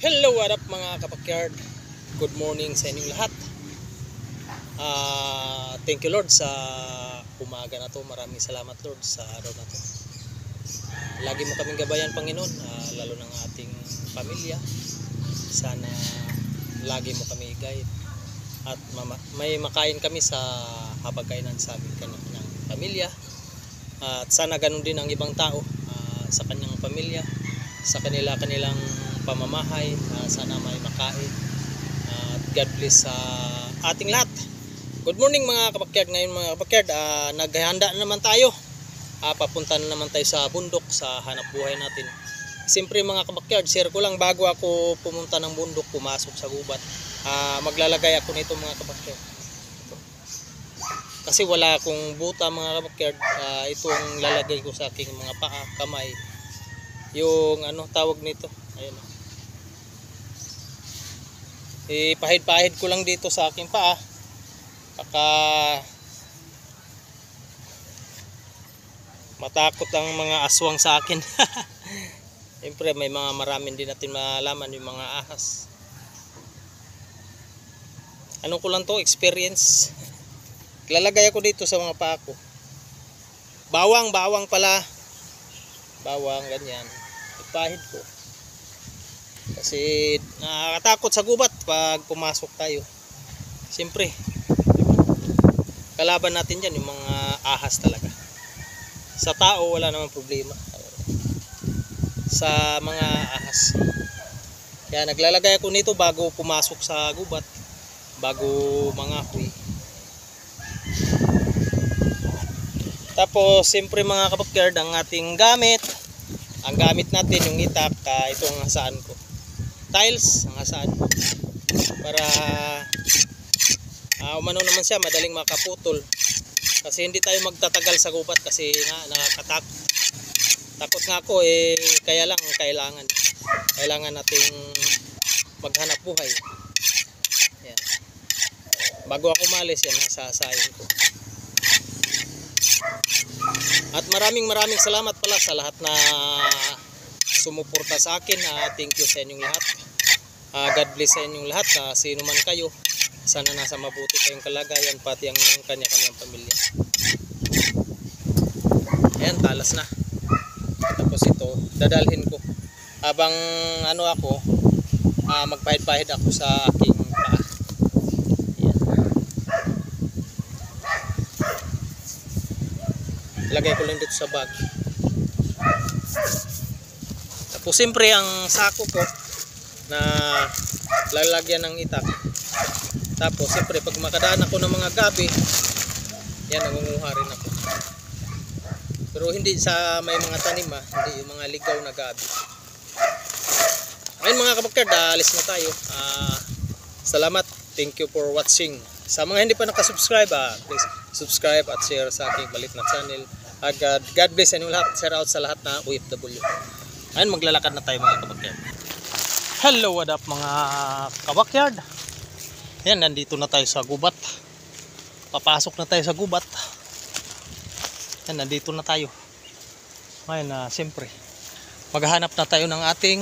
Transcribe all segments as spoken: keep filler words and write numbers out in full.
Hello, what up mga kapakyard. Good morning sa inyong lahat. uh, Thank you Lord sa umaga na to. Maraming salamat Lord sa araw na to. Lagi mo kaming gabayan Panginoon, uh, lalo ng ating pamilya. Sana lagi mo kami i-guide at may makain kami sa habagkainan sa aming kanyang pamilya. uh, At sana ganun din ang ibang tao uh, sa kanyang pamilya, sa kanila kanilang pamamahay. Uh, sana may makain. uh, God bless sa uh, ating lahat. Good morning mga kapakyard. Ngayon mga kapakyard, uh, naghahanda na naman tayo. uh, Papunta na naman tayo sa bundok, sa hanap buhay natin. Siyempre mga kapakyard, share ko lang bago ako pumunta ng bundok, pumasok sa gubat. uh, Maglalagay ako nito mga kapakyard. Ito. Kasi wala akong buta mga kapakyard. uh, Ito ang lalagay ko sa aking mga paa, kamay. Yung ano tawag nito, ayun. Ipahid-pahid ko lang dito sa aking paa. Baka matakot ang mga aswang sa akin. Siyempre may mga maraming din natin malaman yung mga ahas. Ano ko lang to, experience. Lalagay ako dito sa mga paa ko. Bawang, bawang pala. Bawang, ganyan. Ipahid ko. Kasi nakakatakot sa gubat pag pumasok tayo. Siyempre kalaban natin dyan yung mga ahas talaga. Sa tao wala namang problema, sa mga ahas. Kaya naglalagay ako nito bago pumasok sa gubat, bago mangahoy. Tapos siyempre mga kapakyard, ang ating gamit, ang gamit natin yung itak. uh, Ito ang hasaan ko, tiles ang hasaan ko, para uh, umano naman siya, madaling makaputol. Kasi hindi tayo magtatagal sa gubat kasi nga nakakatakot. Takot nga ako eh, kaya lang kailangan kailangan nating maghanap buhay. Yan. Bago ako malis, yan nasasayin ko. At maraming maraming salamat pala sa lahat na sumuporta sa akin. uh, Thank you sa inyong lahat. uh, God bless sa inyong lahat. uh, Sino man kayo, sana nasa mabuti kayong kalagayan, pati ang kanya-kanyang pamilya. Ayan, talas na. Tapos ito, dadalhin ko habang ano ako, uh, magpahid-pahid ako sa aking paa. Ayan. Lagay ko lang dito sa bag. Tapos siyempre ang sako ko na lalagyan ng itak. Tapos siyempre pag makadaan ako ng mga gabi, yan, nangunguha rin ako. Pero hindi sa may mga tanim, ha? Hindi yung mga ligaw na gabi. Ngayon mga kapakyard, alis na tayo. uh, Salamat, thank you for watching. Sa mga hindi pa nakasubscribe, uh, please subscribe at share sa aking balit na channel. uh, God, God bless sa inyong lahat. Share out sa lahat na O F W. Ngayon maglalakad na tayo mga kapakyard. Hello, what up mga kapakyard. Yan, nandito na tayo sa gubat. Papasok na tayo sa gubat. Yan, nandito na tayo. Ngayon na, uh, siyempre maghahanap na tayo ng ating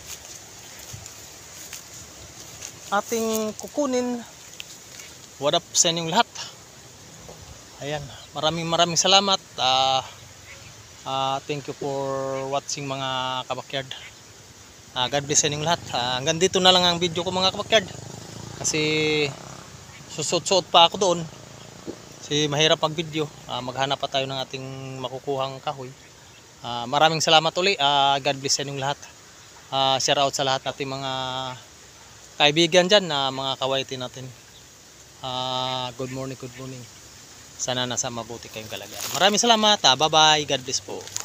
ating kukunin. What up sa inyong lahat. Ayan, maraming maraming salamat. uh, uh, Thank you for watching mga kapakyard. uh, God bless sa inyong lahat. uh, Hanggang dito na lang ang video ko mga kapakyard. Kasi susot-suot pa ako doon. Kasi mahirap mag video. uh, Maghanap pa tayo ng ating makukuhang kahoy. uh, Maraming salamat uli. uh, God bless sa inyong lahat. uh, Share out sa lahat nating mga kaibigan dyan, na uh, mga kawaiti natin. uh, Good morning, good morning. Sana nasa mabuti kayong kalagayan. Maraming salamat. uh, Bye bye. God bless po.